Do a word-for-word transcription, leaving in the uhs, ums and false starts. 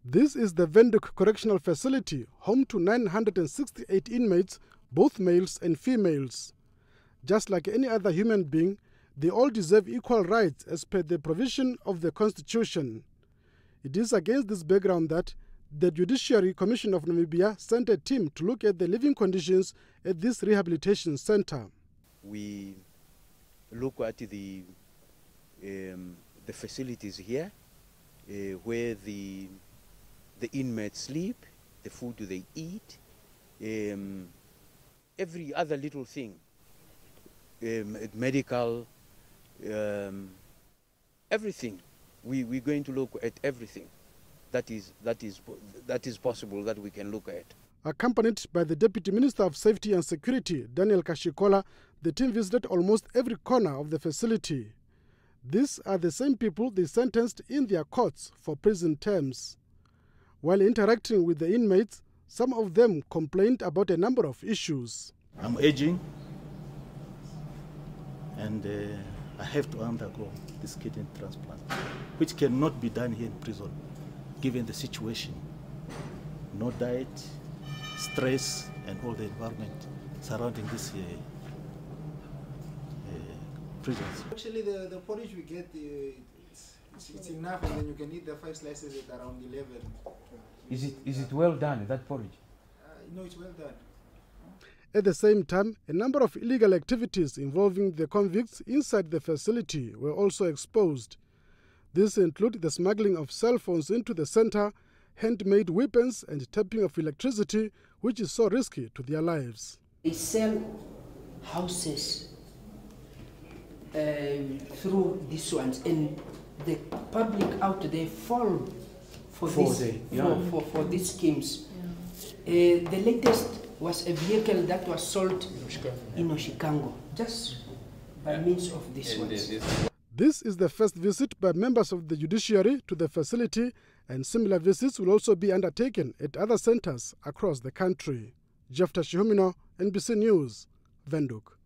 This is the Windhoek Correctional Facility, home to nine hundred sixty-eight inmates, both males and females. Just like any other human being, they all deserve equal rights as per the provision of the Constitution. It is against this background that the Judiciary Commission of Namibia sent a team to look at the living conditions at this rehabilitation center. We look at the, um, the facilities here, uh, where the the inmates sleep, the food they eat, um, every other little thing, um, medical, um, everything. We, we're going to look at everything that is, that, is, that is possible that we can look at. Accompanied by the Deputy Minister of Safety and Security, Daniel Kashikola, the team visited almost every corner of the facility. These are the same people they sentenced in their courts for prison terms. While interacting with the inmates, some of them complained about a number of issues. I'm aging and uh, I have to undergo this kidney transplant, which cannot be done here in prison, given the situation. No diet, stress, and all the environment surrounding this uh, uh, prisons. Actually, the, the porridge we get, uh, it's, it's, it's enough, and then you can eat the five slices at around eleven. Is it, is it well done, that porridge? Uh, no, it's well done. At the same time, a number of illegal activities involving the convicts inside the facility were also exposed. These include the smuggling of cell phones into the center, handmade weapons and tapping of electricity, which is so risky to their lives. They sell houses uh, through these ones, and the public out there fall for, for, this, the, yeah. for, for, for these schemes. Yeah. Uh, the latest was a vehicle that was sold in Oshikango, just by means of this one. This is the first visit by members of the judiciary to the facility, and similar visits will also be undertaken at other centers across the country. Jeff Tashihumino, N B C News, Windhoek.